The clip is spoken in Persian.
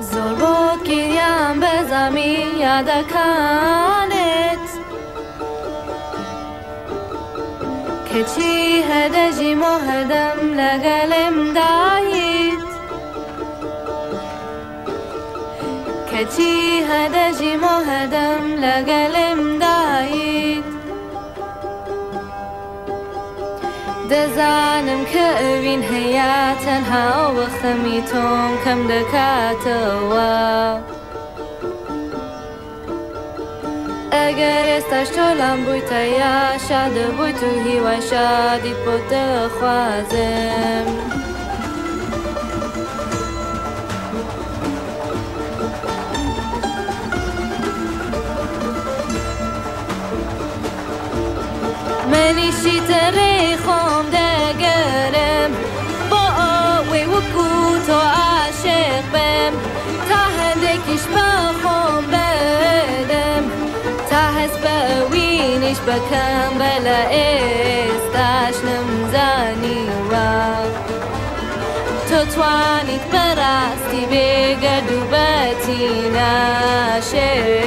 زۆر بۆ گیریان بەزامی یادەکانت کەچی هەدەژیم و هەردەم لەگەڵم دایت کەچی هەدەژیم و هەردەم لەگەڵم دایت دەزانم کە ئەوین هەیە تەنها وەختەمی تۆم کەم دەکاتەوە ئەگەر ئێستاش تۆ لام بوویتە یا شادە بوویت و هیوای شادیت بۆ دەخوازم منیشی تەڕێ خۆم دەگەرم بۆ ئەوەی وەکو تۆ عاشق بم تا هەندێکیش بە خۆم بەدەم تا هەست بە ئەوینیش بەکەم بەلە ئێستاش نەمزانیوە تۆ توانیت بەڕاستی بێگەرد و بەتی ناشێ